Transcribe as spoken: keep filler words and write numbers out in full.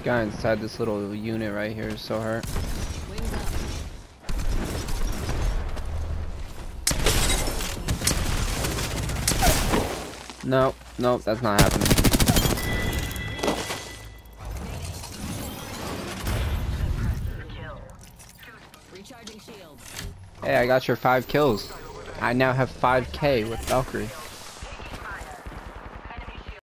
guy inside this little unit right here is so hurt. Nope, nope, that's not happening. Hey, I got your five kills. I now have five K with Valkyrie.